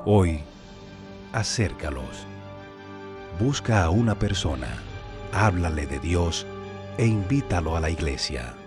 Hoy, acércalos. Busca a una persona, háblale de Dios e invítalo a la iglesia.